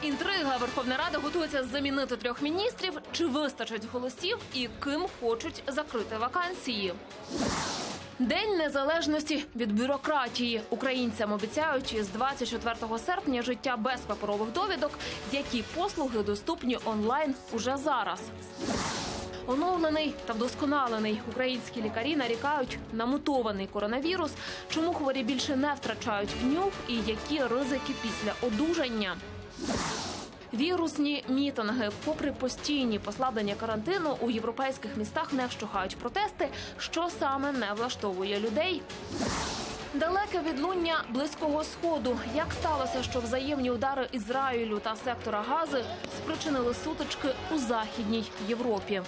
інтрига. Верховна Рада готується замінити 3 міністрів. Чи вистачить голосів і ким хочуть закрити вакансії? День незалежності від бюрократії. Українцям обіцяють з 24 серпня життя без паперових довідок, які послуги доступні онлайн уже зараз. Оновлений та вдосконалений. Українські лікарі нарікають на мутований коронавірус. Чому хворі більше не втрачають нюх і які ризики після одужання? Вірусні мітинги. Попри постійні послаблення карантину, у європейських містах не вщухають протести. Що саме не влаштовує людей? Далеке відлуння Близького Сходу. Як сталося, що взаємні удари Ізраїлю та сектора Гази спричинили сутички у Західній Європі?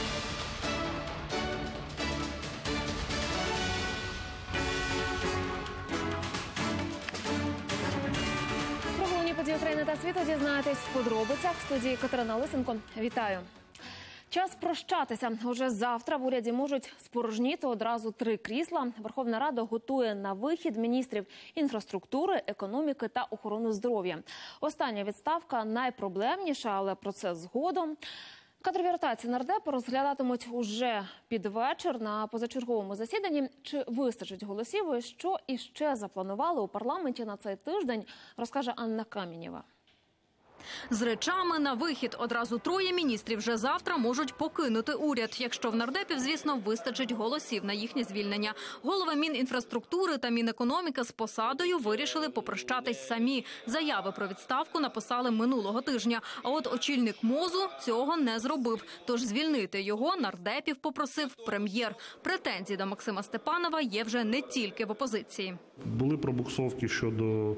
Про головні події України та світу дізнаєтесь в подробицях. В студії Катерина Лисенко. Вітаю. Час прощатися. Уже завтра в уряді можуть спорожніти одразу 3 крісла. Верховна Рада готує на вихід міністрів інфраструктури, економіки та охорони здоров'я. Остання відставка найпроблемніша, але про це згодом. Кадрові ротації нардепи розглядатимуть уже під вечір на позачерговому засіданні. Чи вистачить голосів і що іще запланували у парламенті на цей тиждень, розкаже Анна Каменєва. З речами на вихід. Одразу 3 міністрів вже завтра можуть покинути уряд, якщо в нардепів, звісно, вистачить голосів на їхнє звільнення. Голови Мінінфраструктури та Мінекономіки з посадою вирішили попрощатись самі. Заяви про відставку написали минулого тижня. А от очільник МОЗу цього не зробив. Тож звільнити його нардепів попросив прем'єр. Претензії до Максима Степанова є вже не тільки в опозиції. Були пробуксовки щодо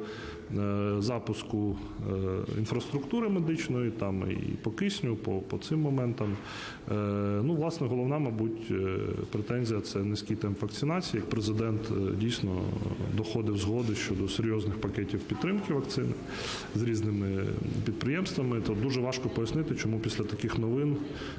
запуску інфраструктури медичної, там і по кисню, по цим моментам. Власне, головна, мабуть, претензія – це низький темп вакцинації. Як президент дійсно доходив згоди щодо серйозних пакетів підтримки вакцини з різними підприємствами, то дуже важко пояснити, чому після таких новин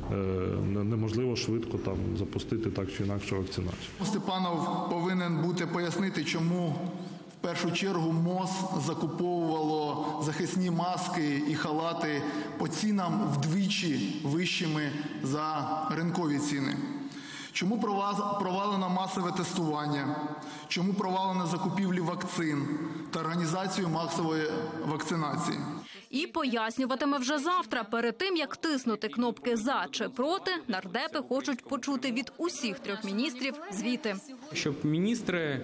неможливо швидко там запустити так чи інакше вакцинацію. Степанов повинен пояснити, чому в першу чергу МОЗ закуповувало захисні маски і халати по цінам вдвічі вищими за ринкові ціни. Чому провалено масове тестування? Чому провалено закупівлі вакцин та організацію масової вакцинації? І пояснюватиме вже завтра. Перед тим, як тиснути кнопки «за» чи «проти», нардепи хочуть почути від усіх 3 міністрів звіти. Щоб міністри,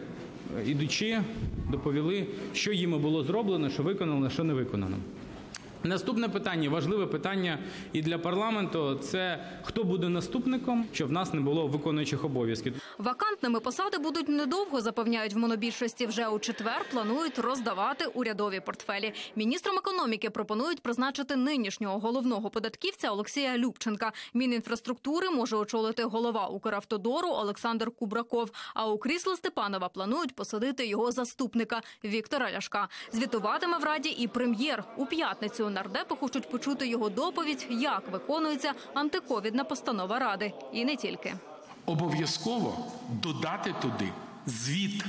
ідучи, доповіли, що їм було зроблено, що виконано, що не виконано. Наступне питання, важливе питання і для парламенту – це хто буде наступником, щоб в нас не було виконуючих обов'язків. Вакантними посади будуть недовго, запевняють в монобільшості. Вже у четвер планують роздавати урядові портфелі. Міністром економіки пропонують призначити нинішнього головного податківця Олексія Любченка. Мінінфраструктури може очолити голова Укравтодору Олександр Кубраков. А у крісло Степанова планують посадити його заступника Віктора Ляшка. Звітуватиме в Раді і прем'єр. У п'ятницю нардепи хочуть почути його доповідь, як виконується антиковідна постанова Ради. І не тільки. Обов'язково додати туди звіт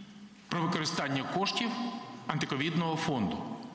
про використання коштів антиковідного фонду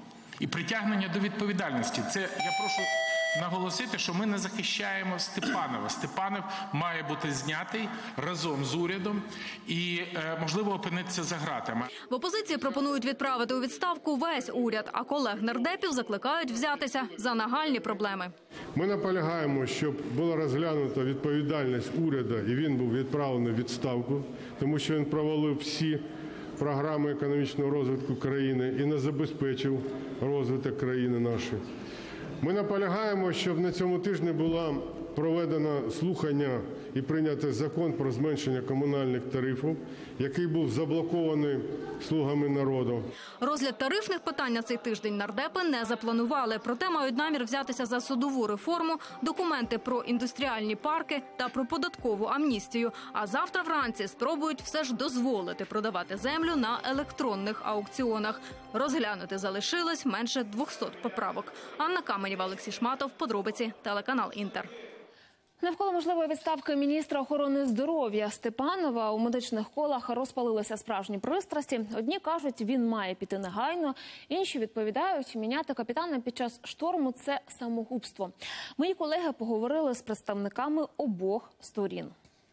і притягнення до відповідальності. Це я прошу наголосити, що ми не захищаємо Степанова. Степанов має бути знятий разом з урядом і, можливо, опинитися за ґратами. В опозиції пропонують відправити у відставку весь уряд, а колег-нардепів закликають взятися за нагальні проблеми. Ми наполягаємо, щоб була розглянута відповідальність уряду і він був відправлений в відставку, тому що він провалив всі програми економічного розвитку країни і не забезпечив розвиток країни нашої. Ми наполягаємо, щоб на цьому тижні було проведено слухання і прийнято закон про зменшення комунальних тарифів, який був заблокований «Слугами народу». Розгляд тарифних питань на цей тиждень нардепи не запланували. Проте мають намір взятися за судову реформу, документи про індустріальні парки та про податкову амністію. А завтра вранці спробують все ж дозволити продавати землю на електронних аукціонах. Розглянути залишилось менше 200 поправок. Анна Каменєва, Олексій Шматов, подробиці, телеканал «Інтер». Навколо можливої відставки міністра охорони здоров'я Степанова у медичних колах розпалилися справжні пристрасті. Одні кажуть, він має піти негайно, інші відповідають, міняти капітана під час шторму – це самогубство. Мої колеги поговорили з представниками обох сторін.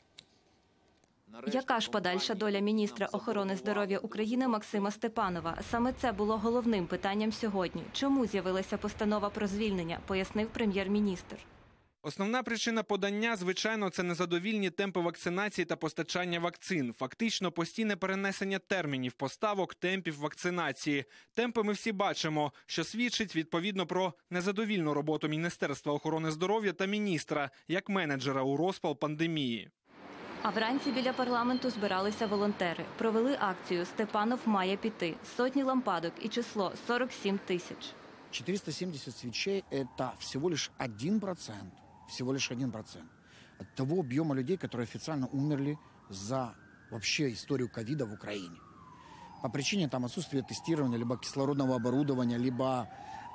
Яка ж подальша доля міністра охорони здоров'я України Максима Степанова? Саме це було головним питанням сьогодні. Чому з'явилася постанова про звільнення, пояснив прем'єр-міністр. Основна причина подання, звичайно, це незадовільні темпи вакцинації та постачання вакцин. Фактично постійне перенесення термінів поставок, темпів вакцинації. Темпи ми всі бачимо, що свідчить відповідно про незадовільну роботу Міністерства охорони здоров'я та міністра, як менеджера у розпал пандемії. А вранці біля парламенту збиралися волонтери. Провели акцію «Степанов має піти». Сотні лампадок і число 47 тисяч. 470 свечей – это всего лишь 1%. Всего лишь 1% от того объема людей, которые официально умерли за вообще историю ковида в Украине. По причине отсутствия тестирования, либо кислородного оборудования, либо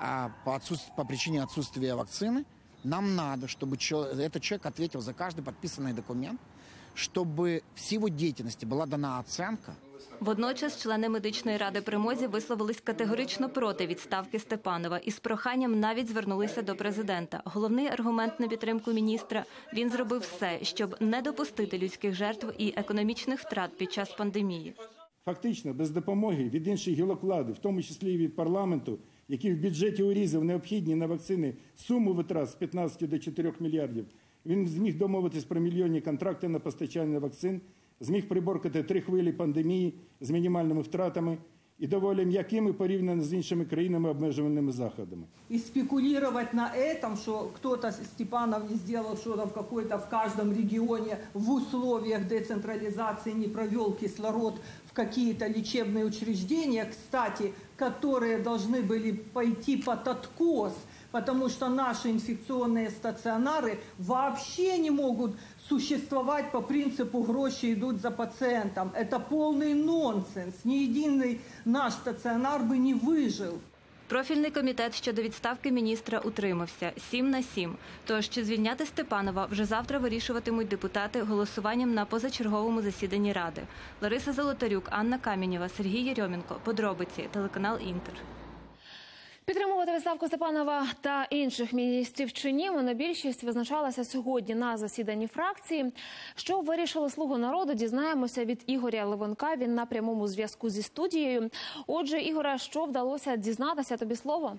по причине отсутствия вакцины, нам надо, чтобы этот человек ответил за каждый подписанный документ, чтобы в его деятельности была дана оценка. Водночас члени медичної ради при МОЗі висловились категорично проти відставки Степанова і з проханням навіть звернулися до президента. Головний аргумент на підтримку міністра – він зробив все, щоб не допустити людських жертв і економічних втрат під час пандемії. Фактично, без допомоги від інших гілок влади, в тому числі і від парламенту, який в бюджеті урізав необхідні на вакцини суму витрат з 15 до 4 мільярдів, він зміг домовитись про мільйонні контракти на постачання вакцин, зміг приборкати 3 хвилі пандемії з мінімальними втратами і доволі м'якими порівняно з іншими країнами обмежувальними заходами. И спекулировать на этом, что кто-то, Степанов, не сделал что-то в каждом регионе в условиях децентрализации, не провел кислород в какие-то лечебные учреждения, кстати, которые должны были пойти под откос, потому что наши инфекционные стационары вообще не могут существовать по принципу «гроши идут за пациентом». Это полный нонсенс. Ни единый наш стаціонар би не вижив. Профільний комітет щодо відставки міністра утримався 7-7. Тож, чи звільняти Степанова вже завтра вирішуватимуть депутати голосуванням на позачерговому засіданні Ради. Лариса Золотарюк, Анна Каменєва, Сергій Єрьомінко. Подробиці. Телеканал «Інтер». Підтримувати відставку Степанова та інших міністрів чи ні, монобільшість визначалася сьогодні на засіданні фракції. Що вирішили «Слуги народу», дізнаємося від Ігоря Левенка. Він на прямому зв'язку зі студією. Отже, Ігоре, що вдалося дізнатися? Тобі слово.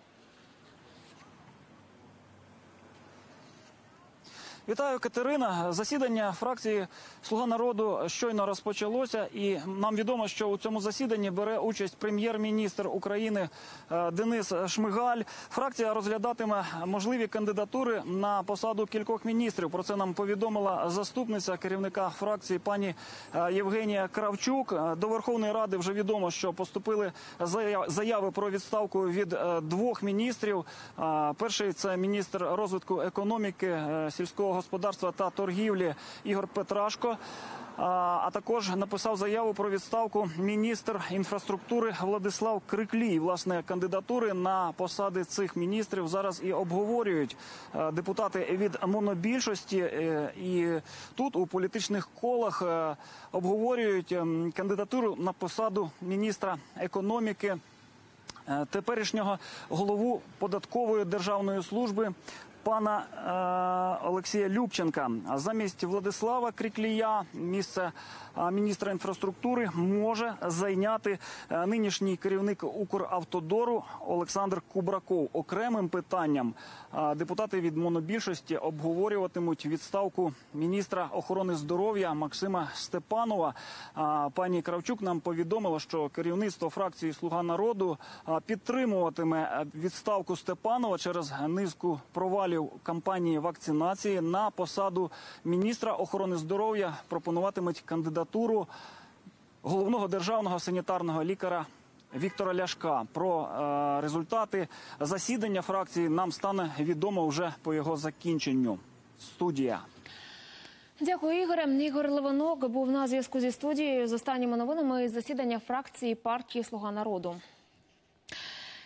Вітаю, Катерина. Засідання фракції «Слуга народу» щойно розпочалося, і нам відомо, що у цьому засіданні бере участь прем'єр-міністр України Денис Шмигаль. Фракція розглядатиме можливі кандидатури на посаду кількох міністрів. Про це нам повідомила заступниця керівника фракції пані Євгенія Кравчук. До Верховної Ради вже відомо, що поступили заяви про відставку від 2 міністрів. Перший – це міністр розвитку економіки, сільського господарства та торгівлі Ігор Петрашко, а також написав заяву про відставку міністр інфраструктури Владислав Криклій. Власне, кандидатури на посади цих міністрів зараз і обговорюють депутати від монобільшості. І тут у політичних колах обговорюють кандидатуру на посаду міністра економіки, теперішнього голову податкової державної служби пана Олексія Любченка. Замість Владислава Криклія місце міністра інфраструктури може зайняти нинішній керівник Укравтодору Олександр Кубраков. Окремим питанням депутати від монобільшості обговорюватимуть відставку міністра охорони здоров'я Максима Степанова. Пані Кравчук нам повідомила, що керівництво фракції «Слуга народу» підтримуватиме відставку Степанова через низку провалів кампанії вакцинації. На посаду міністра охорони здоров'я пропонуватимуть кандидатуру головного державного санітарного лікаря Віктора Ляшка. Про результати засідання фракції нам стане відомо вже по його закінченню. Студія. Дякую, Ігоре. Ігор Левенок був на зв'язку зі студією з останніми новинами із засідання фракції партії «Слуга народу».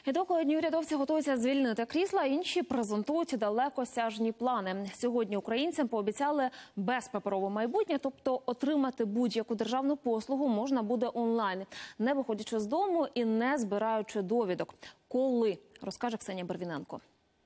І доки одні урядовці готуються звільнити крісла, інші презентують далекосяжні плани. Сьогодні українцям пообіцяли безпаперове майбутнє, тобто отримати будь-яку державну послугу можна буде онлайн, не виходячи з дому і не збираючи довідок. Коли, розкаже Ксенія Барвіненко.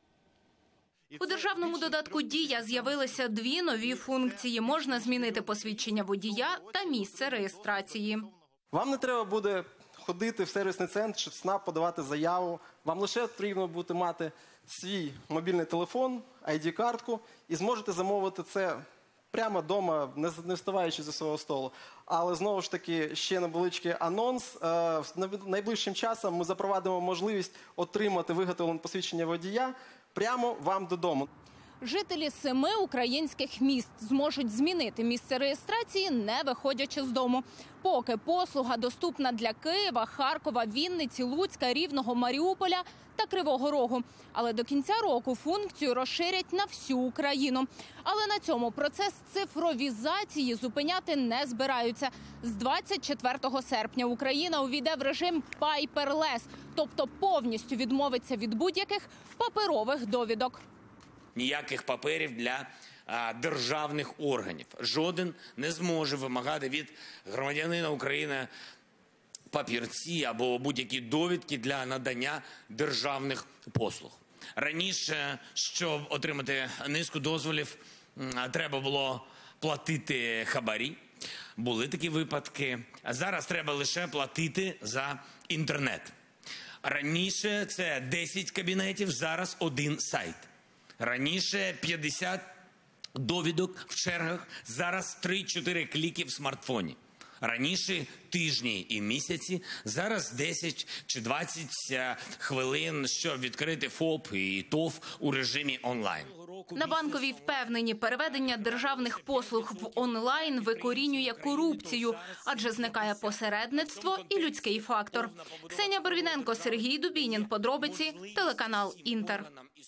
У державному додатку «Дія» з'явилися дві нові функції. Можна змінити посвідчення водія та місце реєстрації. Вам не треба буде ходити в сервісний центр чи ЦНАП, подавати заяву. Вам лише потрібно буде мати свій мобільний телефон, ID-картку і зможете замовити це прямо вдома, не вставаючи зі свого столу. Але знову ж таки, ще невеличкий анонс. Найближчим часом ми запровадимо можливість отримати виготовлене посвідчення водія прямо вам додому. Жителі 7 українських міст зможуть змінити місце реєстрації, не виходячи з дому. Поки послуга доступна для Києва, Харкова, Вінниці, Луцька, Рівного, Маріуполя та Кривого Рогу. Але до кінця року функцію розширять на всю Україну. Але на цьому процес цифровізації зупиняти не збираються. З 24 серпня Україна увійде в режим «paperless», тобто повністю відмовиться від будь-яких паперових довідок. Ніяких паперів для державних органів. Жоден не зможе вимагати від громадянина України папірці або будь-які довідки для надання державних послуг. Раніше, щоб отримати низку дозволів, треба було платити хабарі. Були такі випадки. А зараз треба лише платити за інтернет. Раніше це 10 кабінетів, зараз 1 сайт. Раніше 50 довідок в чергах, зараз 3-4 кліки в смартфоні. Раніше тижні і місяці, зараз 10 чи 20 хвилин, щоб відкрити ФОП і ТОВ у режимі онлайн. На Банковій впевнені, переведення державних послуг в онлайн викорінює корупцію, адже зникає посередництво і людський фактор. Ксенія Барвіненко, Сергій Дубінін. Подробиці, телеканал «Інтер».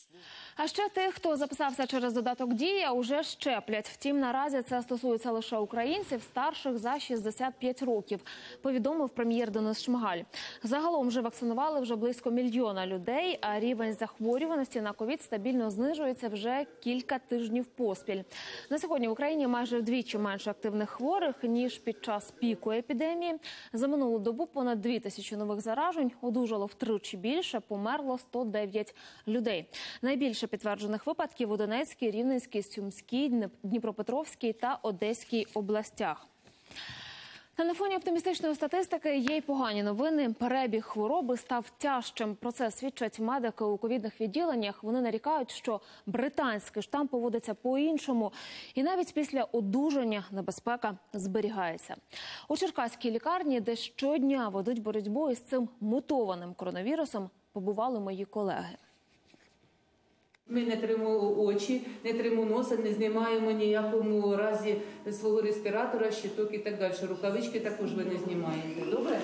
А ще тих, хто записався через додаток «Дія», уже щеплять. Втім, наразі це стосується лише українців старших за 65 років, повідомив прем'єр Денис Шмигаль. Загалом вже вакцинували вже близько 1 мільйона людей, а рівень захворюваності на ковід стабільно знижується вже кілька тижнів поспіль. На сьогодні в Україні майже вдвічі менше активних хворих, ніж під час піку епідемії. За минулу добу понад 2000 нових заражень, одужало втричі більше, померло 109 людей. Найбільше підтверджених випадків у Донецькій, Рівненській, Сумській, Дніпропетровській та Одеській областях. Та на фоні оптимістичної статистики є й погані новини. Перебіг хвороби став тяжчим. Про це свідчать медики у ковідних відділеннях. Вони нарікають, що британський штам поводиться по-іншому. І навіть після одужання небезпека зберігається. У Черкаській лікарні, де щодня ведуть боротьбу із цим мутованим коронавірусом, побували мої колеги. Ми не тримо очі, не тримо носа, не знімаємо ніякому разі свого респіратора, щиток і так далі. Рукавички також ви не знімаєте. Добре?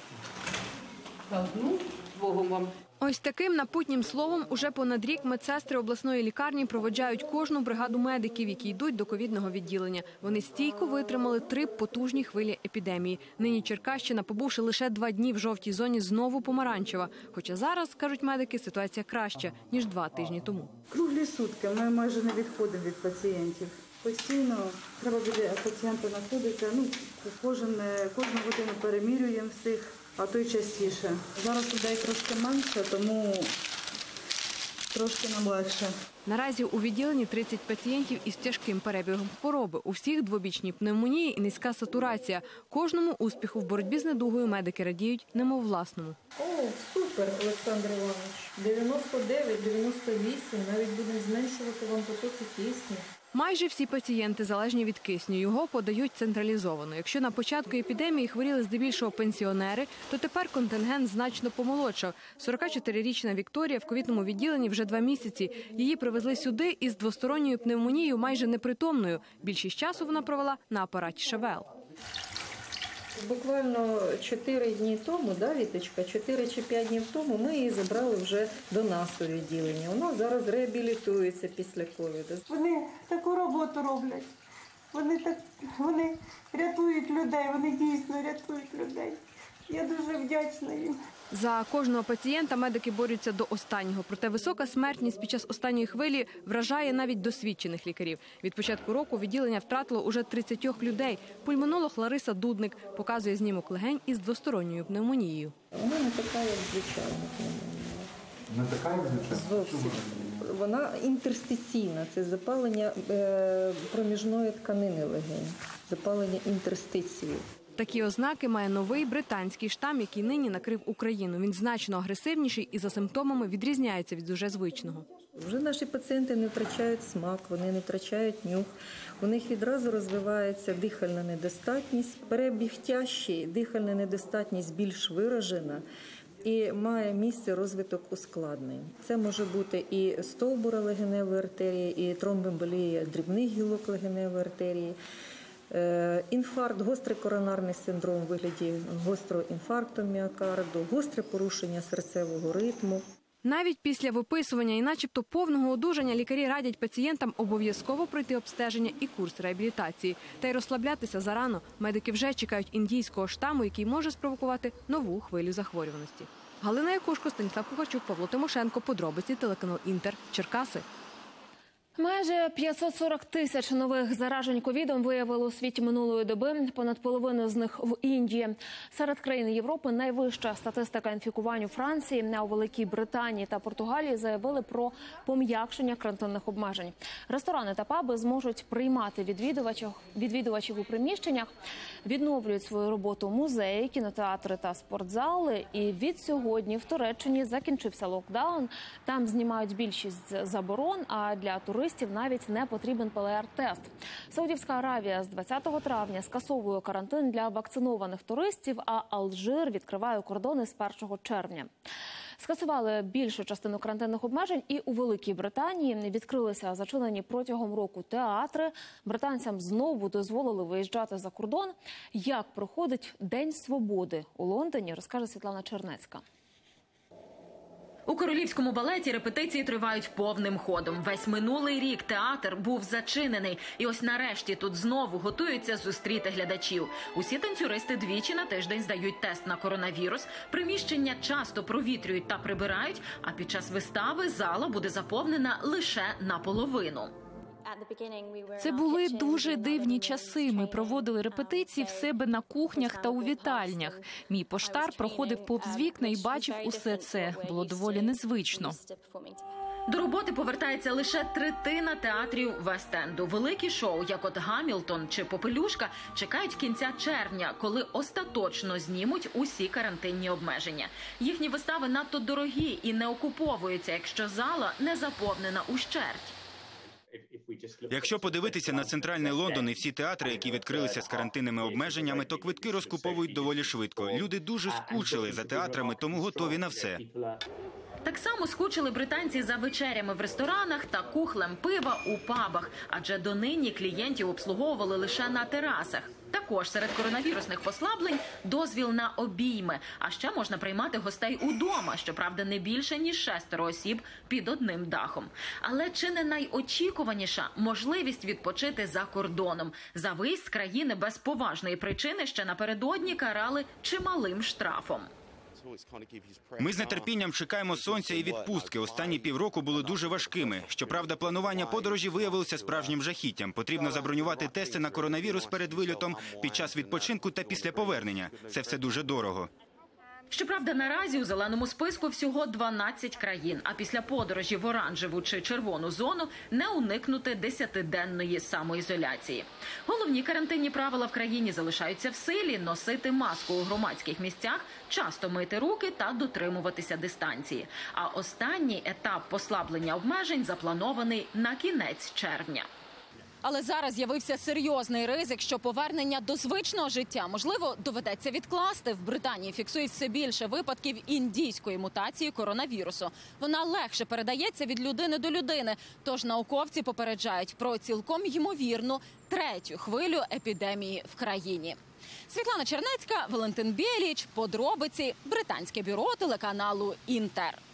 Так, ну, Богом вам. Ось таким напутнім словом уже понад рік медсестри обласної лікарні проводжають кожну бригаду медиків, які йдуть до ковідного відділення. Вони стійко витримали 3 потужні хвилі епідемії. Нині Черкащина, побувши лише 2 дні в жовтій зоні, знову помаранчева. Хоча зараз, кажуть медики, ситуація краща, ніж 2 тижні тому. Круглі сутки ми майже не відходимо від пацієнтів. Постійно треба біля пацієнта знаходитися. Кожну годину перемірюємо всіх. А то й частіше. Зараз людей трошки менше, тому трошки нам легше. Наразі у відділенні 30 пацієнтів із тяжким перебігом хвороби. У всіх двобічні пневмонії і низька сатурація. Кожному успіху в боротьбі з недугою медики радіють немов власному. О, супер, Олександр Іванович. 99, 98, навіть будемо зменшувати вам потоки кисню. Майже всі пацієнти залежні від кисню. Його подають централізовано. Якщо на початку епідемії хворіли здебільшого пенсіонери, то тепер контингент значно помолодшав. 44-річна Вікторія в ковідному відділенні вже 2 місяці. Її привезли сюди із двосторонньою пневмонією майже непритомною. Більшість часу вона провела на апараті ШВЛ. Буквально 4 дні тому, Віточка, 4 чи 5 днів тому ми її забрали вже до нас у відділення. Вона зараз реабілітується після ковіду. Вони таку роботу роблять. Вони рятують людей, вони дійсно рятують людей. Я дуже вдячна їм. За кожного пацієнта медики борються до останнього. Проте висока смертність під час останньої хвилі вражає навіть досвідчених лікарів. Від початку року відділення втратило уже 30 людей. Пульмонолог Лариса Дудник показує знімок легень із двосторонньою пневмонією. Вона не така, як звичайна пневмонія. Не така, як звичайна? Зовсім. Вона інтерстиційна. Це запалення проміжної тканини легень, запалення інтерстиції. Такі ознаки має новий британський штам, який нині накрив Україну. Він значно агресивніший і за симптомами відрізняється від уже звичного. Вже наші пацієнти не втрачають смак, вони не втрачають нюх. У них відразу розвивається дихальна недостатність. Перебіг тяжчий, дихальна недостатність більш виражена і має місце розвиток ускладнень. Це може бути і стовбура легеневої артерії, і тромбоемболія дрібних гілок легеневої артерії, інфаркт, гострий коронарний синдром у вигляді гострого інфаркту міокарду, гостре порушення серцевого ритму. Навіть після виписування і начебто повного одужання лікарі радять пацієнтам обов'язково пройти обстеження і курс реабілітації. Та й розслаблятися зарано. Медики вже чекають індійського штаму, який може спровокувати нову хвилю захворюваності. Галина Якушко, Станіслав Кухарчук, Павло Тимошенко. Подробиці, телеканал Інтер. Черкаси. Майже 540 тисяч нових заражень ковідом виявили у світі минулої доби. Понад половину з них в Індії. Серед країн Європи найвища статистика інфікувань у Франції, а у Великій Британії та Португалії заявили про пом'якшення карантинних обмежень. Ресторани та паби зможуть приймати відвідувачів у приміщеннях, відновлюють свою роботу музеї, кінотеатри та спортзали. І від сьогодні в Туреччині закінчився локдаун. Там знімають більшість заборон, а для туристів навіть не потрібен ПЛР-тест. Саудівська Аравія з 20 травня скасовує карантин для вакцинованих туристів, а Алжир відкриває кордони з 1 червня. Скасували більшу частину карантинних обмежень і у Великій Британії. Відкрилися зачинені протягом року театри. Британцям знову дозволили виїжджати за кордон. Як проходить День свободи у Лондоні, розкаже Світлана Чернецька. У королівському балеті репетиції тривають повним ходом. Весь минулий рік театр був зачинений. І ось нарешті тут знову готуються зустріти глядачів. Усі танцюристи двічі на тиждень здають тест на коронавірус. Приміщення часто провітрюють та прибирають, а під час вистави зала буде заповнена лише наполовину. Це були дуже дивні часи. Ми проводили репетиції в себе на кухнях та у вітальнях. Мій поштар проходив повз вікна і бачив усе це. Було доволі незвично. До роботи повертається лише третина театрів Вест-Енду. Великі шоу, як от «Гамільтон» чи «Попелюшка», чекають кінця червня, коли остаточно знімуть усі карантинні обмеження. Їхні вистави надто дорогі і не окуповуються, якщо зала не заповнена ущерть. Якщо подивитися на центральний Лондон і всі театри, які відкрилися з карантинними обмеженнями, то квитки розкуповують доволі швидко. Люди дуже скучили за театрами, тому готові на все. Так само скучили британці за вечерями в ресторанах та кухлем пива у пабах, адже донині клієнтів обслуговували лише на терасах. Також серед коронавірусних послаблень дозвіл на обійми, а ще можна приймати гостей удома, щоправда, не більше, ніж 6 осіб під одним дахом. Але чи не найочікуваніша можливість відпочити за кордоном? За виїзд з країни без поважної причини ще напередодні карали чималим штрафом. Ми з нетерпінням чекаємо сонця і відпустки. Останні півроку були дуже важкими. Щоправда, планування подорожі виявилося справжнім жахіттям. Потрібно забронювати тести на коронавірус перед вильотом, під час відпочинку та після повернення. Це все дуже дорого. Щоправда, наразі у зеленому списку всього 12 країн, а після подорожі в оранжеву чи червону зону не уникнути 10-денної самоізоляції. Головні карантинні правила в країні залишаються в силі: носити маску у громадських місцях, часто мити руки та дотримуватися дистанції. А останній етап послаблення обмежень запланований на кінець червня. Але зараз з'явився серйозний ризик, що повернення до звичного життя, можливо, доведеться відкласти. В Британії фіксують все більше випадків індійської мутації коронавірусу. Вона легше передається від людини до людини. Тож науковці попереджають про цілком ймовірну третю хвилю епідемії в країні. Світлана Чернецька, Валентин Біліч. Подробиці. Британське бюро телеканалу «Інтер».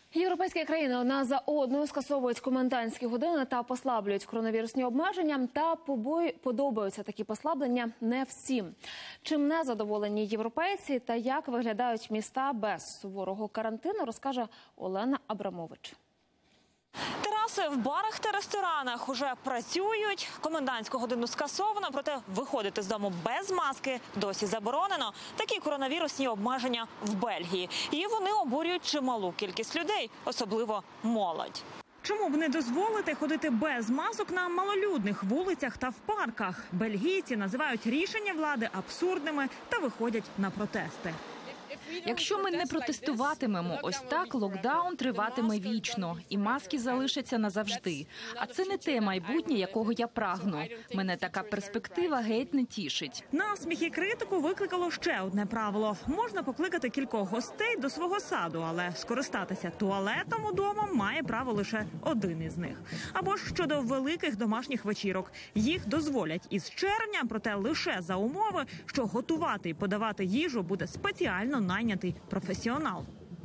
Європейські країни одна за одною скасовують комендантські години та послаблюють коронавірусні обмеження. Та подобаються такі послаблення не всім. Чим не задоволені європейці та як виглядають міста без суворого карантину, розкаже Олена Абрамович. Тераси в барах та ресторанах уже працюють, комендантську годину скасовано, проте виходити з дому без маски досі заборонено. Такі коронавірусні обмеження в Бельгії. І вони обурюють чималу кількість людей, особливо молодь. Чому б не дозволити ходити без масок на малолюдних вулицях та в парках? Бельгійці називають рішення влади абсурдними та виходять на протести. Якщо ми не протестуватимемо, ось так локдаун триватиме вічно, і маски залишаться назавжди. А це не те майбутнє, якого я прагну. Мене така перспектива геть не тішить. Насміх і критику викликало ще одне правило. Можна покликати кількох гостей до свого саду, але скористатися туалетом удома має право лише один із них. Або ж щодо великих домашніх вечірок. Їх дозволять із червня, проте лише за умови, що готувати і подавати їжу буде спеціально найнятий професіонал.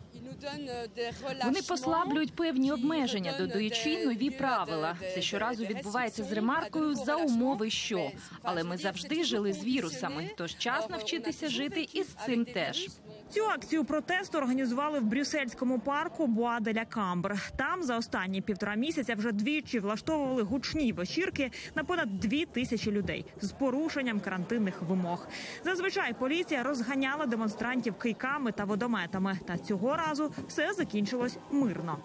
Вони послаблюють певні обмеження, додаючи нові правила. Це щоразу відбувається з ремаркою «за умови що». Але ми завжди жили з вірусами, тож час навчитися жити і з цим теж. Цю акцію протесту організували в брюссельському парку Буа де ля Камбр. Там за останні 1,5 місяця вже двічі влаштовували гучні вечірки на понад 2000 людей з порушенням карантинних вимог. Зазвичай поліція розганяла демонстрантів кийками та водометами. Та цього разу все закінчилось мирно.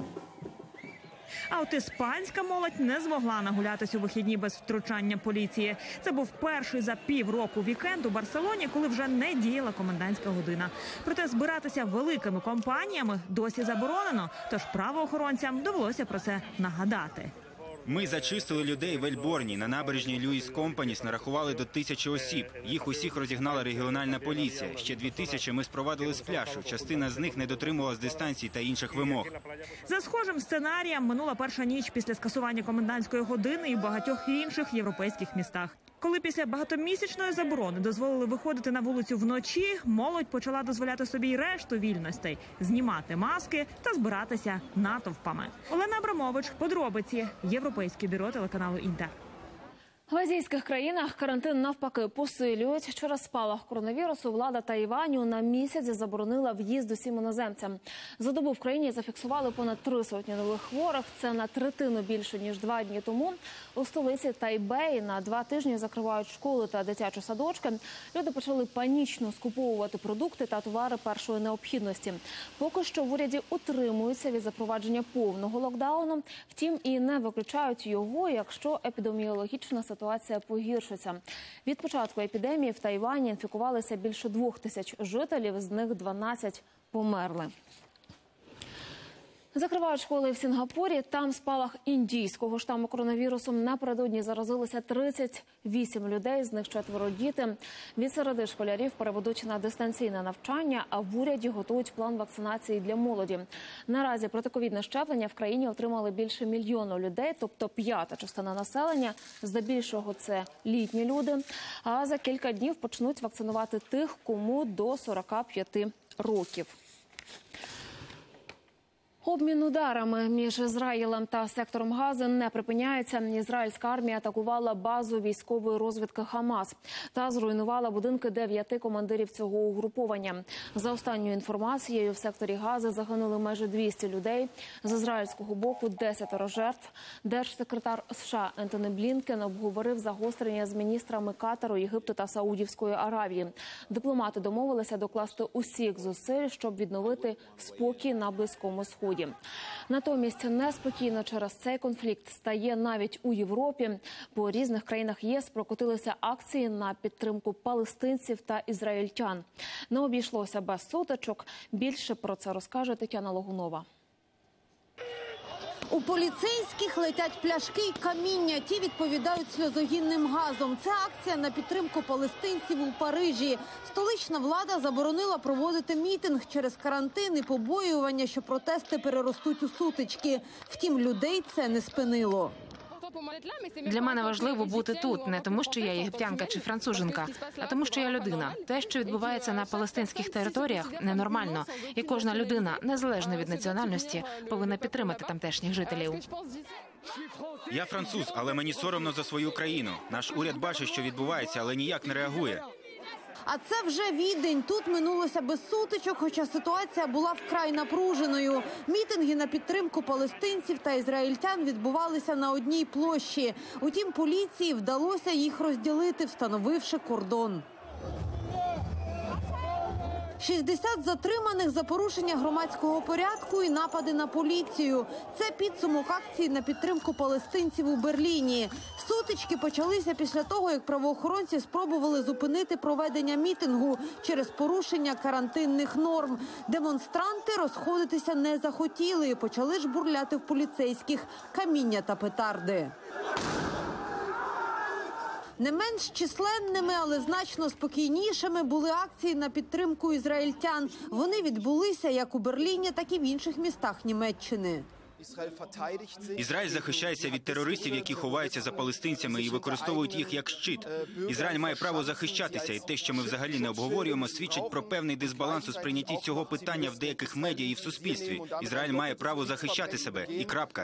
А от іспанська молодь не змогла нагулятись у вихідні без втручання поліції. Це був перший за півроку вікенд у Барселоні, коли вже не діяла комендантська година. Проте збиратися великими компаніями досі заборонено, тож правоохоронцям довелося про це нагадати. Ми зачистили людей в Ельборні. На набережній Льюіс Компаніс нарахували до 1000 осіб. Їх усіх розігнала регіональна поліція. Ще 2000 ми спровадили з пляжу. Частина з них не дотримувалась дистанції та інших вимог. За схожим сценарієм минула перша ніч після скасування комендантської години і в багатьох інших європейських містах. Коли після багатомісячної заборони дозволили виходити на вулицю вночі, молодь почала дозволяти собі й решту вільностей – знімати маски та збиратися натовпами. Олена Абрамович, подробиці, Європейське бюро телеканалу «Інтер». В азійських країнах карантин навпаки посилюють. Через спалах коронавірусу влада Тайваню на місяць заборонила в'їзд усім іноземцям. За добу в країні зафіксували понад 300 нових хворих. Це на третину більше, ніж 2 дні тому. У столиці Тайбеї на 2 тижні закривають школи та дитячі садочки. Люди почали панічно скуповувати продукти та товари першої необхідності. Поки що в уряді утримуються від запровадження повного локдауну. Втім, і не виключають його, якщо епідеміологічна ситуація погіршиться. Від початку епідемії в Тайвані інфікувалися більше 2000 жителів, з них 12 померли. Закривають школи в Сінгапурі. Там спалах індійського штаму коронавірусу. Напередодні заразилися 38 людей, з них 4 діти. Від середи школярів переведуть на дистанційне навчання, а в уряді готують план вакцинації для молоді. Наразі протиковідне щеплення в країні отримали більше 1 мільйона людей, тобто 1/5 частина населення. Здебільшого це літні люди. А за кілька днів почнуть вакцинувати тих, кому до 45 років. Обмін ударами між Ізраїлем та сектором Гази не припиняється. Ізраїльська армія атакувала базу військової розвідки Хамас та зруйнувала будинки 9 командирів цього угруповання. За останньою інформацією, в секторі Гази загинули майже 200 людей. З ізраїльського боку 10 жертв. Держсекретар США Ентоні Блінкен обговорив загострення з міністрами Катару, Єгипту та Саудівської Аравії. Дипломати домовилися докласти усіх зусиль, щоб відновити спокій на Близькому Сході. Натомість неспокійно через цей конфлікт стає навіть у Європі. По різних країнах ЄС прокотилися акції на підтримку палестинців та ізраїльтян. Не обійшлося без сутичок. Більше про це розкаже Тетяна Логунова. У поліцейських летять пляшки й каміння. Ті відповідають сльозогінним газом. Це акція на підтримку палестинців у Парижі. Столична влада заборонила проводити мітинг через карантин і побоювання, що протести переростуть у сутички. Втім, людей це не спинило. Для мене важливо бути тут, не тому, що я єгиптянка чи француженка, а тому, що я людина. Те, що відбувається на палестинських територіях, ненормально. І кожна людина, незалежно від національності, повинна підтримати тамтешніх жителів. Я француз, але мені соромно за свою країну. Наш уряд бачить, що відбувається, але ніяк не реагує. А це вже Відень. Тут минулося без сутичок, хоча ситуація була вкрай напруженою. Мітинги на підтримку палестинців та ізраїльтян відбувалися на одній площі. Утім, поліції вдалося їх розділити, встановивши кордон. 60 затриманих за порушення громадського порядку і напади на поліцію. Це підсумок акції на підтримку палестинців у Берліні. Сутички почалися після того, як правоохоронці спробували зупинити проведення мітингу через порушення карантинних норм. Демонстранти розходитися не захотіли і почали жбурляти в поліцейських каміння та петарди. Не менш численними, але значно спокійнішими були акції на підтримку ізраїльтян. Вони відбулися як у Берліні, так і в інших містах Німеччини. Ізраїль захищається від терористів, які ховаються за палестинцями і використовують їх як щит. Ізраїль має право захищатися, і те, що ми взагалі не обговорюємо, свідчить про певний дисбаланс у сприйнятті цього питання в деяких медіа і в суспільстві. Ізраїль має право захищати себе. І крапка.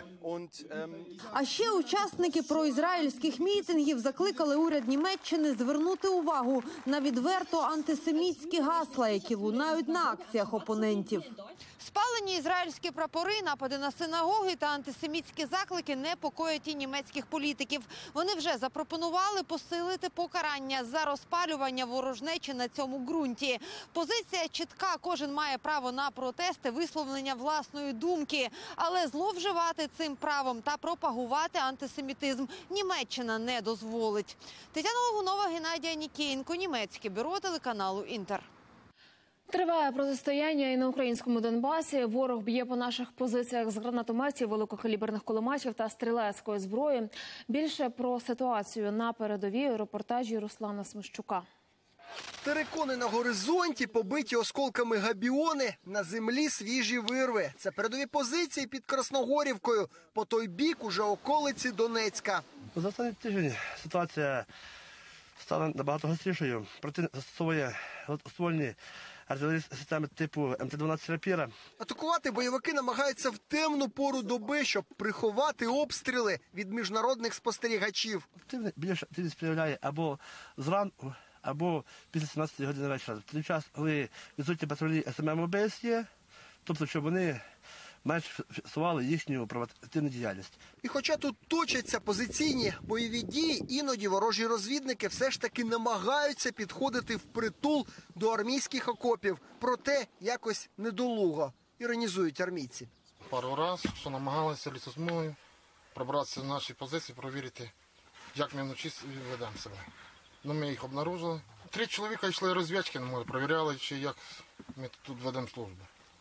А ще учасники проізраїльських мітингів закликали уряд Німеччини звернути увагу на відверто антисемітські гасла, які лунають на акціях опонентів. Спалені ізраїльські прапори, напади на синагоги та антисемітські заклики непокоять і німецьких політиків. Вони вже запропонували посилити покарання за розпалювання ворожнечі на цьому ґрунті. Позиція чітка: кожен має право на протести, висловлення власної думки. Але зловживати цим правом та пропагувати антисемітизм Німеччина не дозволить. Тетяна Логунова, Геннадій Нікієнко, німецьке бюро телеканалу «Інтер». Триває протистояння і на українському Донбасі. Ворог б'є по наших позиціях з гранатометів, великокаліберних кулеметів та стрілецької зброї. Більше про ситуацію на передовій у репортажі Руслана Смищука. Терикони на горизонті, побиті осколками габіони, на землі свіжі вирви. Це передові позиції під Красногорівкою, по той бік уже околиці Донецька. За останній тиждень ситуація стала набагато гострішою. Противник застосовує ствольні артилерійські системи типу МТ-12 «Рапіра». Атакувати бойовики намагаються в темну пору доби, щоб приховати обстріли від міжнародних спостерігачів. Противник більше активність проявляє або зранку, або після 17 години вечора. В той час, коли відсутні патрулі СММ ОБС є, тобто, щоб вони менш фіксували їхню провокативну діяльність. І хоча тут точаться позиційні бойові дії, іноді ворожі розвідники все ж таки намагаються підходити впритул до армійських окопів. Проте якось недолуго, іронізують армійці. Пару разів, що намагалися лісосмугою пробратися в наші позиції, провірити, як ми вночі ведемо себе. Ну, ми їх обнаружили. 3 чоловіка йшли розвідки, перевіряли, чи як ми тут ведемо службу.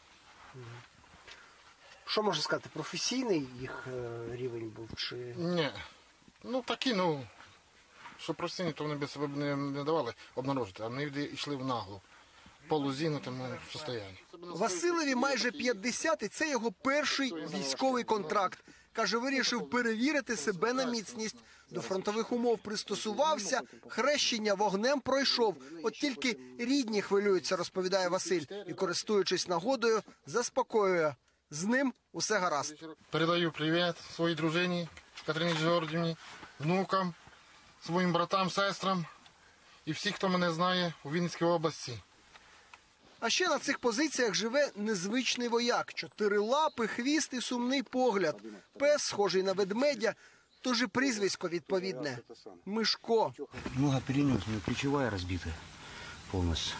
Що можна сказати, професійний їх рівень був? Чи... Ні. Ну такі, що професійні, то вони б себе не давали обнаружити, а вони йшли в наглу, полузігнутому стані. Василеві майже 50, і це його перший військовий контракт. Каже, вирішив перевірити себе на міцність. До фронтових умов пристосувався, хрещення вогнем пройшов. От тільки рідні хвилюються, розповідає Василь, і, користуючись нагодою, заспокоює. З ним усе гаразд. Передаю привіт своїй дружині Катерині Георгіївні, внукам, своїм братам, сестрам і всіх, хто мене знає у Вінницькій області. А ще на цих позиціях живе незвичний вояк. 4 лапи, хвіст і сумний погляд. Пес, схожий на ведмедя, тож і прізвисько відповідне – Мишко. Много перенес, у меня плечевая разбита полностью.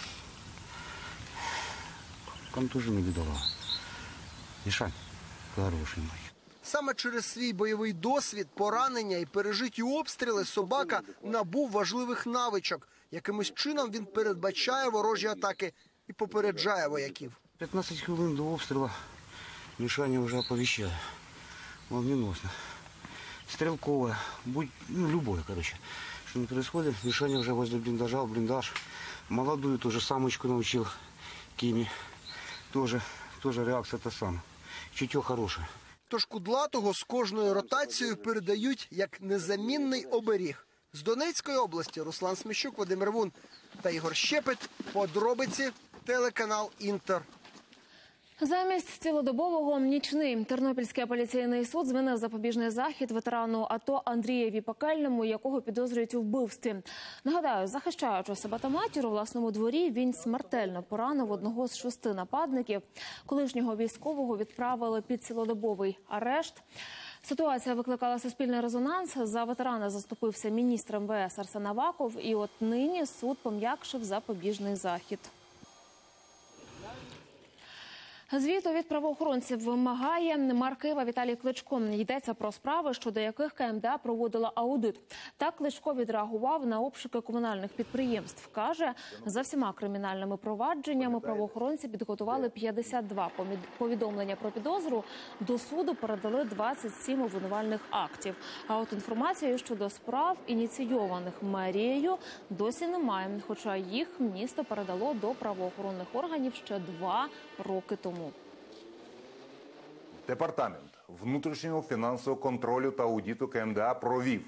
Контужены видала. Мішань, хороший мой. Саме через свій бойовий досвід, поранення і пережиті обстріли собака набув важливих навичок. Якимось чином він передбачає ворожі атаки і попереджає вояків. 15 хвилин до обстрілу Мішаня вже оповіщає. Молниеносно. Стрелковая, любое, короче. Что не происходит, Мишаня уже возле блиндажа, в блиндаж. Молодую тоже самочку научил Кими. Тоже реакция та сама. Чутье хорошее. Тож Кудлатого з кожною ротацією передають як незамінний оберіг. З Донецької області Руслан Сміщук, Вадим Ревун та Ігор Щепет. Подробиці, телеканал «Інтер». Замість цілодобового нічний Тернопільський апеляційний суд змінив запобіжний захід ветерану АТО Андрієві Пекельному, якого підозрюють у вбивстві. Нагадаю, захищаючи себе та матір у власному дворі, він смертельно поранив одного з 6 нападників. Колишнього військового відправили під цілодобовий арешт. Ситуація викликала суспільний резонанс. За ветерана заступився міністр МВС Арсен Аваков. І от нині суд пом'якшив запобіжний захід. Звіту від правоохоронців вимагає мер Києва Віталій Кличко. Йдеться про справи, щодо яких КМДА проводила аудит. Так Кличко відреагував на обшуки комунальних підприємств. Каже, за всіма кримінальними провадженнями правоохоронці підготували 52 повідомлення про підозру. До суду передали 27 обвинувальних актів. А от інформацію щодо справ, ініційованих мерією, досі немає. Хоча їх місто передало до правоохоронних органів ще 2 роки тому. Департамент внутрішнього фінансового контролю та аудиту КМДА провів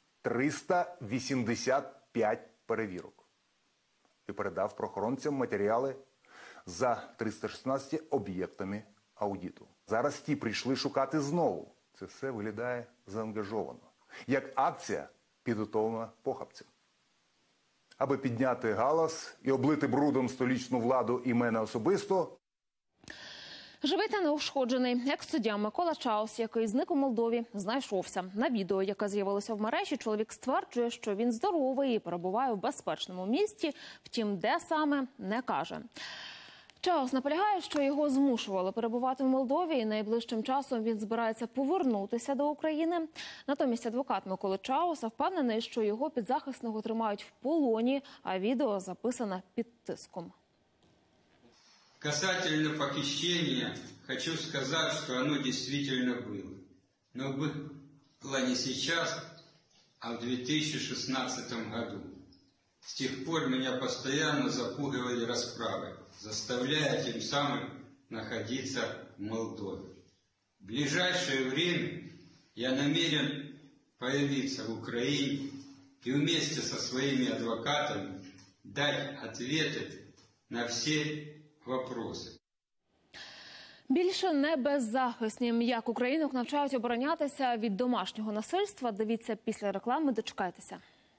385 перевірок і передав правоохоронцям матеріали за 316 об'єктами аудиту. Зараз ті прийшли шукати знову. Це все виглядає заангажовано. Як акція, підготовлена похабцем. Аби підняти галас і облити брудом столичну владу і мене особисто, живий та неушкоджений. Екс-суддя Микола Чаус, який зник у Молдові, знайшовся. На відео, яке з'явилося в мережі, чоловік стверджує, що він здоровий і перебуває в безпечному місці. Втім, де саме – не каже. Чаус наполягає, що його змушували перебувати в Молдові, і найближчим часом він збирається повернутися до України. Натомість адвокат Миколи Чауса впевнений, що його підзахисного тримають в полоні, а відео записане під тиском. Касательно похищения, хочу сказать, что оно действительно было. Но было не сейчас, а в 2016 году. С тех пор меня постоянно запугивали расправой, заставляя тем самым находиться в Молдове. В ближайшее время я намерен появиться в Украине и вместе со своими адвокатами дать ответы на все вопроси. Більше не беззахисні. Як українок навчають оборонятися від домашнього насильства, дивіться після реклами, дочекайтеся.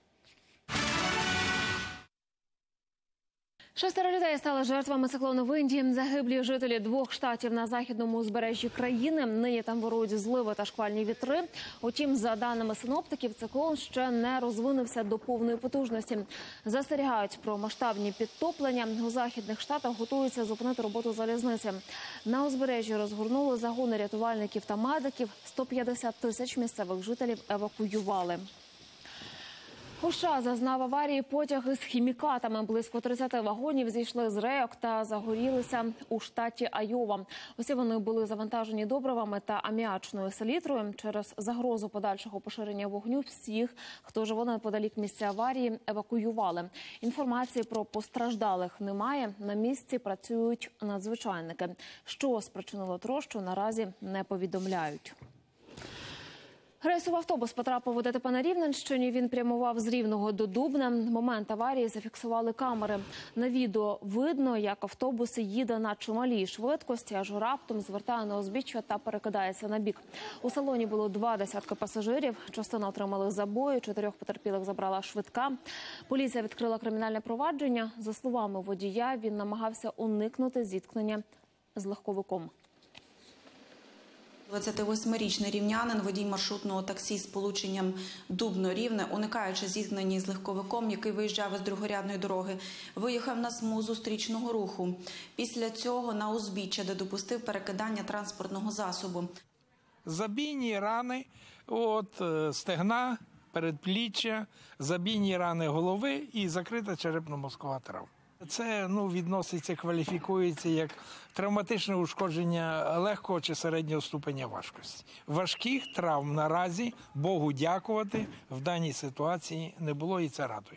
6 людей стали жертвами циклону в Індії. Загиблі жителі 2 штатів на західному узбережжі країни. Нині там вирують зливи та шквальні вітри. Утім, за даними синоптиків, циклон ще не розвинувся до повної потужності. Застерігають про масштабні підтоплення. У західних штатах готуються зупинити роботу залізниці. На узбережжі розгорнули загони рятувальників та медиків. 150 тисяч місцевих жителів евакуювали. У США зазнав аварії потяг із хімікатами. Близько 30 вагонів зійшли з рейок та загорілися у штаті Айова. Усі вони були завантажені добривами та аміачною селітрою. Через загрозу подальшого поширення вогню всіх, хто живе неподалік місця аварії, евакуювали. Інформації про постраждалих немає. На місці працюють надзвичайники. Що спричинило трощу, наразі не повідомляють. Рейсовий автобус потрапив у ДТП на Рівненщині. Він прямував з Рівного до Дубна. Момент аварії зафіксували камери. На відео видно, як автобус їде на чималій швидкості, аж раптом звертає на узбіччя та перекидається на бік. У салоні було 20 пасажирів. Частина отримали забої, 4 потерпілих забрала швидка. Поліція відкрила кримінальне провадження. За словами водія, він намагався уникнути зіткнення з легковиком. 28-річний рівнянин, водій маршрутного таксі з полученням Дубно-Рівне, уникаючи зіткнення з легковиком, який виїжджав із другорядної дороги, виїхав на смугу зустрічного руху. Після цього на узбіччя, де допустив перекидання транспортного засобу. Забійні рани стегна, передпліччя, забійні рани голови і закрита черепно-мозкова травма. Це відноситься, кваліфікується як травматичне ушкодження легкого чи середнього ступеня важкості. Важких травм наразі, Богу дякувати, в даній ситуації не було, і це радує.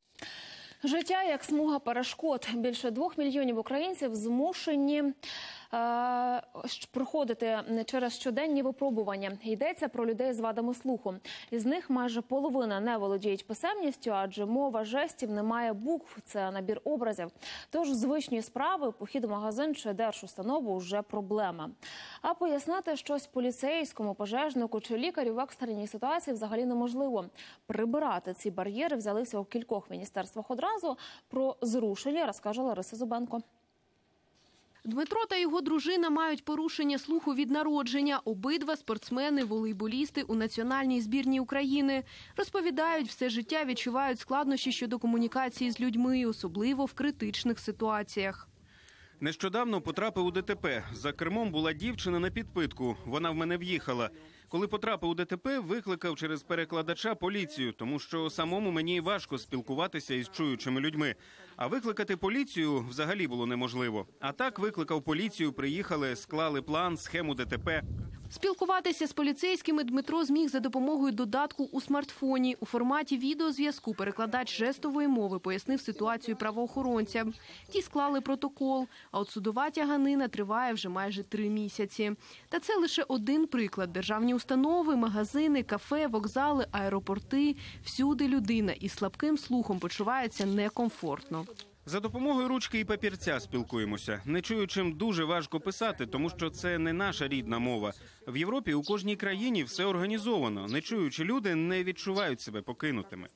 Життя як смуга перешкод. Більше 2 мільйонів українців змушені проходити через щоденні випробування. Йдеться про людей з вадами слуху. Із них майже половина не володіють писемністю, адже мова жестів не має букв. Це набір образів. Тож звичні справи, похід у магазин чи держустанову – вже проблема. А пояснити щось поліцейському, пожежнику чи лікарю в екстреній ситуації взагалі неможливо. Прибирати ці бар'єри взялися у кількох міністерствах одразу. Про зрушення розкаже Лариса Зубенко. Дмитро та його дружина мають порушення слуху від народження. Обидва спортсмени, волейболісти у національній збірній України. Розповідають, все життя відчувають складнощі щодо комунікації з людьми, особливо в критичних ситуаціях. Нещодавно потрапив у ДТП. За кермом була дівчина на підпитку. Вона в мене в'їхала. Коли потрапив у ДТП, викликав через перекладача поліцію, тому що самому мені важко спілкуватися із чуючими людьми. А викликати поліцію взагалі було неможливо. А так викликав поліцію, приїхали, склали план, схему ДТП. Спілкуватися з поліцейськими Дмитро зміг за допомогою додатку у смартфоні. У форматі відеозв'язку перекладач жестової мови пояснив ситуацію правоохоронцям. Ті склали протокол, а от судова тяганина триває вже майже 3 місяці. Та це лише один приклад. Державні установи, магазини, кафе, вокзали, аеропорти – всюди людина із слабким слухом почувається некомфортно. За допомогою ручки і папірця спілкуємося. Нечуючим дуже важко писати, тому що це не наша рідна мова. В Європі у кожній країні все організовано. Нечуючі люди не відчувають себе покинутими.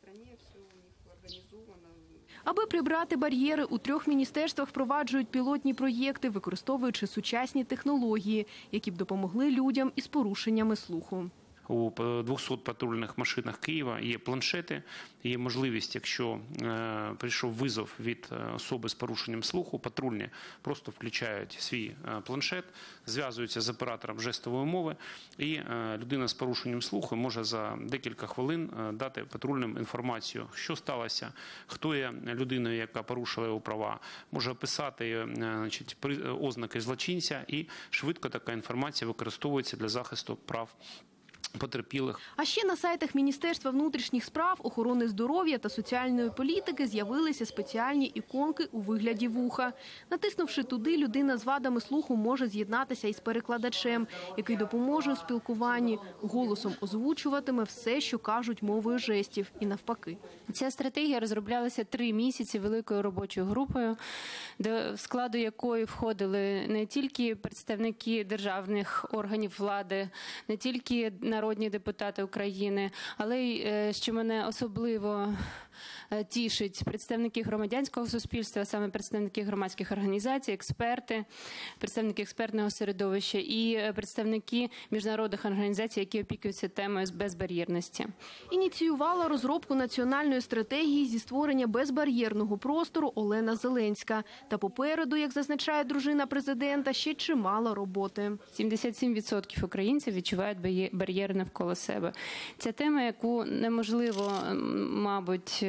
Аби прибрати бар'єри, у 3 міністерствах впроваджують пілотні проєкти, використовуючи сучасні технології, які б допомогли людям із порушеннями слуху. У 200 патрульних машинах Києва є планшети, є можливість, якщо прийшов визов від особи з порушенням слуху, патрульні просто включають свій планшет, зв'язуються з оператором жестової мови, і людина з порушенням слуху може за декілька хвилин дати патрульним інформацію, що сталося, хто є людиною, яка порушила його права, може описати ознаки злочинця, і швидко така інформація використовується для захисту прав потерпілих. А ще на сайтах Міністерства внутрішніх справ, охорони здоров'я та соціальної політики з'явилися спеціальні іконки у вигляді вуха. Натиснувши туди, людина з вадами слуху може з'єднатися із перекладачем, який допоможе у спілкуванні, голосом озвучуватиме все, що кажуть мовою жестів, і навпаки. Ця стратегія розроблялася 3 місяці великою робочою групою, до складу якої входили не тільки представники державних органів влади, не тільки народні депутати України, але й, що мене особливо тішить, представники громадянського суспільства, саме представники громадських організацій, експерти, представники експертного середовища і представники міжнародних організацій, які опікуються темою безбар'єрності. Ініціювала розробку національної стратегії зі створення безбар'єрного простору Олена Зеленська. Та попереду, як зазначає дружина президента, ще чимало роботи. 77% українців відчувають бар'єри навколо себе. Це тема, яку неможливо, мабуть,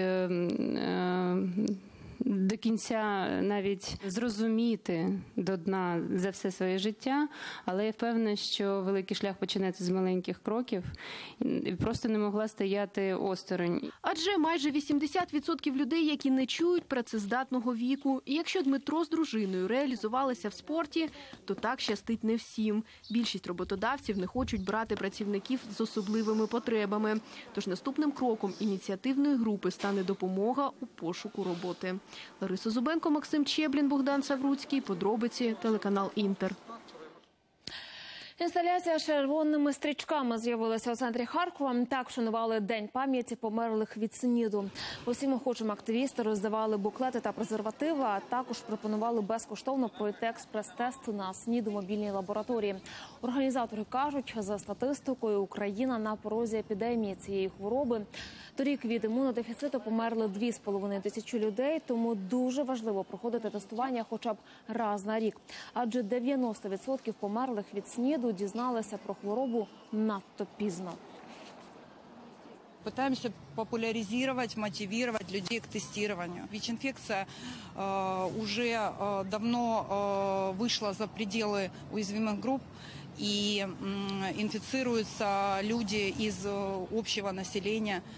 до кінця навіть зрозуміти до дна за все своє життя, але я впевнена, що великий шлях починається з маленьких кроків і просто не могла стояти осторонь. Адже майже 80% людей, які не чують, працездатного віку. І якщо Дмитро з дружиною реалізувалися в спорті, то так щастить не всім. Більшість роботодавців не хочуть брати працівників з особливими потребами. Тож наступним кроком ініціативної групи стане допомога у пошуку роботи. Лариса Зубенко, Максим Чеблін, Богдан Савруцький. Подробиці, телеканал «Інтер». Інсталяція з червоними стрічками з'явилася у центрі Харкова. Так вшанували День пам'яті померлих від СНІДу. Усім охочим активісти роздавали буклети та презервативи, а також пропонували безкоштовно пройти експрес-тест на СНІД у мобільній лабораторії. Організатори кажуть, за статистикою, Україна на порозі епідемії цієї хвороби. Торік від імунодефіциту померли 2,5 тисячі людей, тому дуже важливо проходити тестування хоча б раз на рік. Адже 90% померлих від СНІДу дізналися про хворобу надто пізно. Пытаемся популяризировать, мотивировать людей к тестированию. ВИЧ-инфекция уже давно вышла за пределы уязвимых групп, и инфицируются люди из общего населения.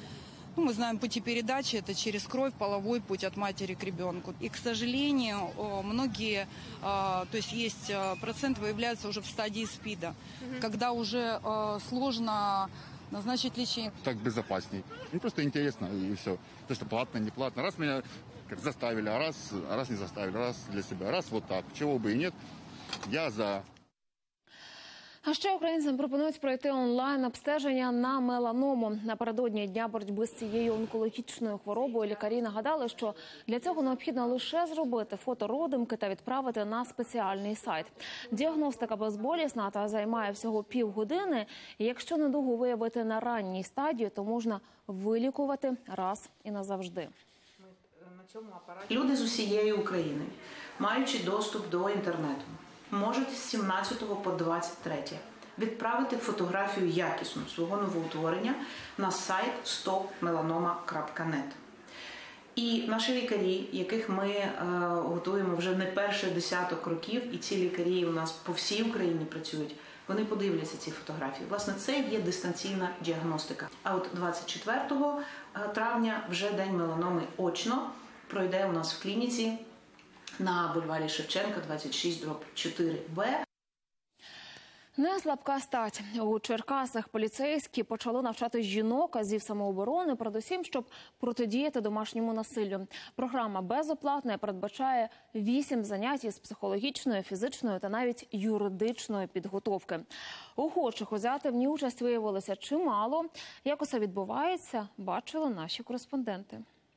Мы знаем пути передачи, это через кровь, половой путь от матери к ребенку. И, к сожалению, многие, то есть есть процент, выявляются уже в стадии СПИДа, когда уже сложно назначить лечение. Так безопасней. Мне просто интересно, и все. То, что платно, не платно. Раз меня заставили, а раз не заставили, раз для себя, раз вот так. Чего бы и нет, я за. А ще українцям пропонують пройти онлайн-обстеження на меланому. Напередодні дня боротьби з цією онкологічною хворобою лікарі нагадали, що для цього необхідно лише зробити фото родимки та відправити на спеціальний сайт. Діагностика безболісна та займає всього півгодини. І якщо недугу виявити на ранній стадії, то можна вилікувати раз і назавжди. Люди з усієї України, маючи доступ до інтернету, можуть з 17 по 23 відправити фотографію якісну свого новоутворення на сайт stopmelanoma.net. І наші лікарі, яких ми готуємо вже не перший десяток років, і ці лікарі у нас по всій Україні працюють, вони подивляться ці фотографії. Власне, це є дистанційна діагностика. А от 24 травня вже День меланоми очно пройде у нас в клініці на бульварі Шевченка, 26/4Б. Не слабка стать. У Черкасах поліцейські почали навчати жінок азів самооборони, передусім, щоб протидіяти домашньому насиллю. Програма безоплатна і передбачає 8 занять із психологічної, фізичної та навіть юридичної підготовки. Охочих взяти в ній участь виявилося чимало. Як усе відбувається, бачили наші кореспонденти.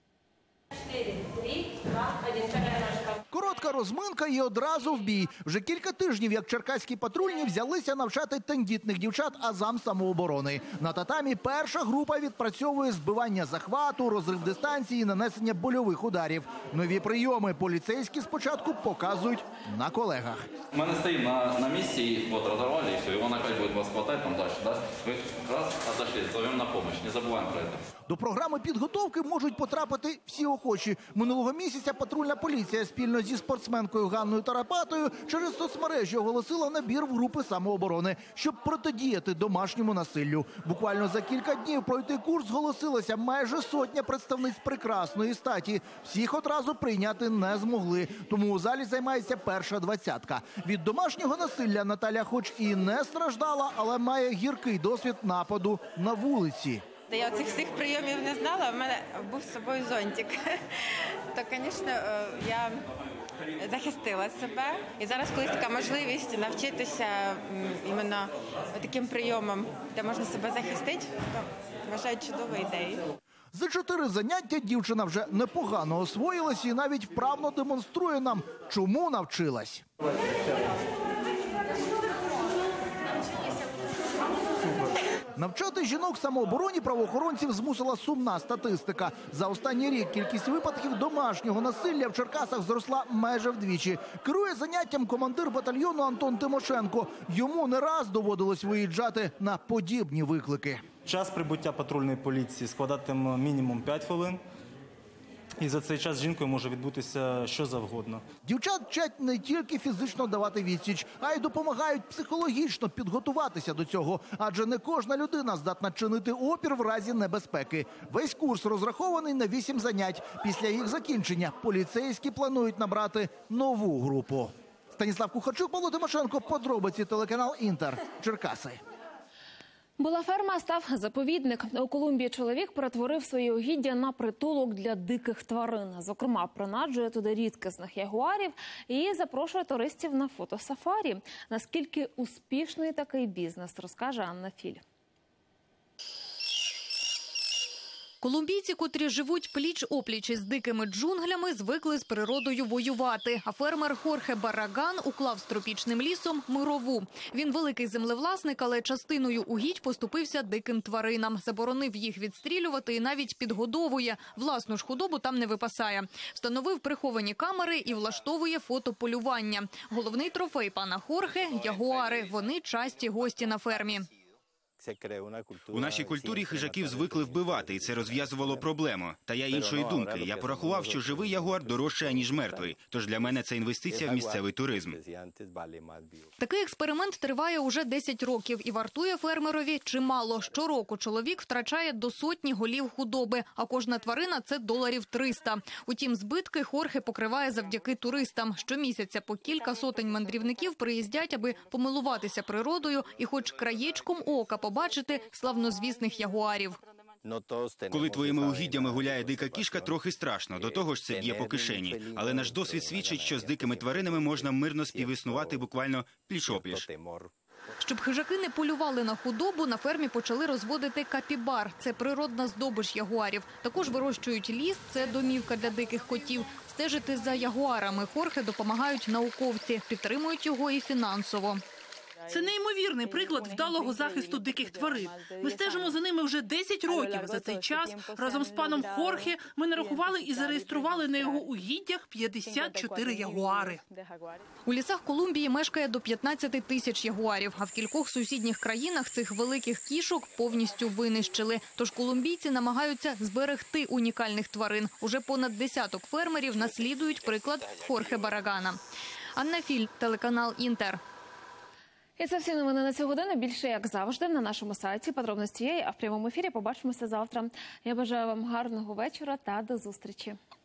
Коротка розминка і одразу в бій. Вже кілька тижнів, як черкаські патрульні взялися навчати тендітних дівчат азам самооборони. На татамі перша група відпрацьовує збивання захвату, розрив дистанції, нанесення больових ударів. Нові прийоми поліцейські спочатку показують на колегах. Мы стоим на месте, и вот разорвали, и все, и он опять будет вас хватать там дальше, да? Вы раз, отошли, зовем на помощь, не забываем про это. До програми підготовки можуть потрапити всі охочі. Минулого місяця патрульна поліція спільно зі спортсменкою Ганною Тарапатою через соцмережі оголосила набір в групи самооборони, щоб протидіяти домашньому насиллю. Буквально за кілька днів пройти курс зголосилася майже сотня представниць прекрасної статі. Всіх одразу прийняти не змогли, тому у залі займається перша двадцятка. Від домашнього насилля Наталя хоч і не страждала, але має гіркий досвід нападу на вулиці. Я цих всіх прийомів не знала, в мене був з собою зонтик. То, звісно, я захистила себе. І зараз, коли така можливість навчитися іменно таким прийомом, де можна себе захистити, то вважаю чудовою ідеєю. За 4 заняття дівчина вже непогано освоїлась і навіть вправно демонструє нам, чому навчилась. Навчати жінок самообороні правоохоронців змусила сумна статистика. За останній рік кількість випадків домашнього насилля в Черкасах зросла майже вдвічі. Керує заняттям командир батальйону Антон Тимошенко. Йому не раз доводилось виїжджати на подібні виклики. Час прибуття патрульної поліції складатиме мінімум 5 хвилин. І за цей час з жінкою може відбутися що завгодно. Дівчат вчать не тільки фізично давати відсіч, а й допомагають психологічно підготуватися до цього. Адже не кожна людина здатна чинити опір в разі небезпеки. Весь курс розрахований на 8 занять. Після їх закінчення поліцейські планують набрати нову групу. Станіслав Кухарчук, Павло Тимошенко, подробиці, телеканал «Інтер», Черкаси. Була ферма, став заповідник. У Колумбії чоловік перетворив своє угіддя на притулок для диких тварин. Зокрема, принаджує туди рідкісних ягуарів і запрошує туристів на фотосафарі. Наскільки успішний такий бізнес, розкаже Анна Філь. Колумбійці, котрі живуть пліч-опліч із дикими джунглями, звикли з природою воювати. А фермер Хорхе Барраган уклав з тропічним лісом мирову. Він великий землевласник, але частиною угідь поступився диким тваринам. Заборонив їх відстрілювати і навіть підгодовує. Власну ж худобу там не випасає. Встановив приховані камери і влаштовує фотополювання. Головний трофей пана Хорхе – ягуари. Вони часті гості на фермі. У нашій культурі хижаків звикли вбивати, і це розв'язувало проблему. Та я іншої думки. Я порахував, що живий ягуар дорожче, ніж мертвий. Тож для мене це інвестиція в місцевий туризм. Такий експеримент триває уже 10 років і вартує фермерові чимало. Щороку чоловік втрачає до сотні голів худоби, а кожна тварина – це $300. Утім, збитки Хорхе покриває завдяки туристам. Щомісяця по кілька сотень мандрівників приїздять, аби помилуватися природою і хоч краєчком ока побачити славнозвісних ягуарів. Коли твоїми угіддями гуляє дика кішка, трохи страшно. До того ж це б'є по кишені. Але наш досвід свідчить, що з дикими тваринами можна мирно співіснувати буквально пліч-опліч. Щоб хижаки не полювали на худобу, на фермі почали розводити капібар. Це природна здобич ягуарів. Також вирощують ліс, це домівка для диких котів. Стежити за ягуарами Хорхе допомагають науковці, підтримують його і фінансово. Це неймовірний приклад вдалого захисту диких тварин. Ми стежимо за ними вже 10 років. За цей час разом з паном Хорхе ми нарахували і зареєстрували на його угіддях 54 ягуари. У лісах Колумбії мешкає до 15 тисяч ягуарів, а в кількох сусідніх країнах цих великих кішок повністю винищили. Тож колумбійці намагаються зберегти унікальних тварин. Уже понад десяток фермерів наслідують приклад Хорхе Барагана. Анна Філь, телеканал «Інтер». І це всі новини на цю годину. Більше, як завжди, на нашому сайті. Подробності є, а в прямому ефірі побачимося завтра. Я бажаю вам гарного вечора та до зустрічі.